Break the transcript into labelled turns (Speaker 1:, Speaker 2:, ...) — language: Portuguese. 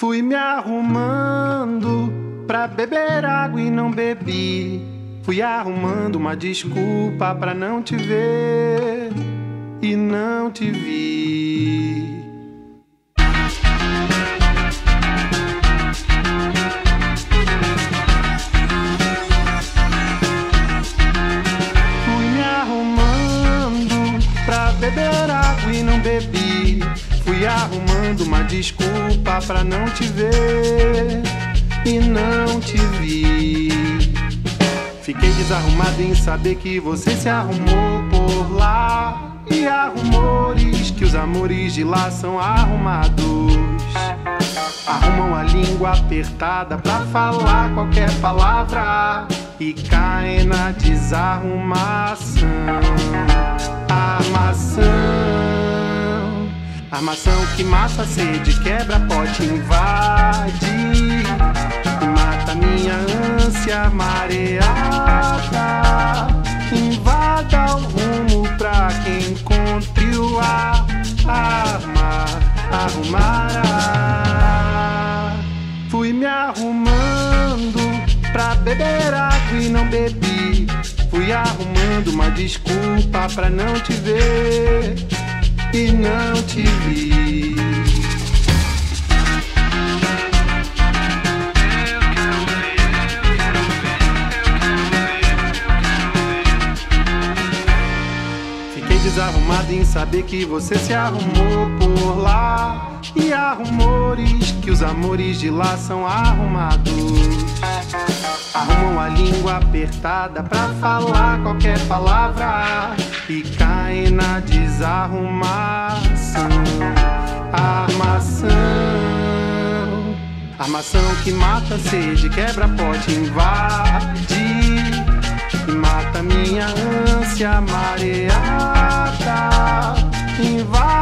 Speaker 1: Fui me arrumando pra beber água e não bebi. Fui arrumando uma desculpa pra não te ver e não te vi. Fui me arrumando pra beber água e não bebi. Fui arrumando uma desculpa pra não te ver e não te vi. Fiquei desarrumado em saber que você se arrumou por lá. E há rumores que os amores de lá são arrumados. Arrumam a língua apertada pra falar qualquer palavra e caem na desarrumação. Armação que mata a sede, quebra pote, invade e mata minha ânsia mareada. Invada o rumo pra que encontre o ar. Arrumará. Fui me arrumando pra beber água e não bebi. Fui arrumando uma desculpa pra não te ver e não te vi. Fiquei desarrumado em saber que você se arrumou por lá. E há rumores que os amores de lá são arrumados. Arrumam a língua apertada pra falar qualquer palavra e caem na desarrumação. Armação que mata a sede, quebra pote, invade e mata minha ânsia mareada. Invade